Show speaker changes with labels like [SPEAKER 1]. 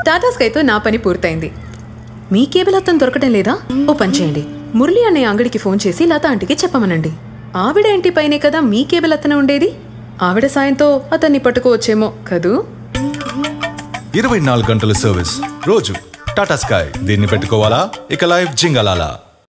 [SPEAKER 1] టాటా స్కైతో నా పని పూర్తయింది. మీ కేబుల్ అతను దొరకడం లేదా? ఓ పని చేయండి, మురళి అనే అంగడికి ఫోన్ చేసి లత ఆంటీకి చెప్పమనండి. ఆవిడ ఇంటి పైనే కదా మీ కేబుల్ అతను ఉండేది. ఆవిడ సాయంతో అతన్ని పట్టుకోవచ్చేమో కదూ.
[SPEAKER 2] 24 గంటల సర్వీస్ రోజు టాటా స్కై. దీన్ని పెట్టుకోవాలా? ఇక లైఫ్ జింగలాలా.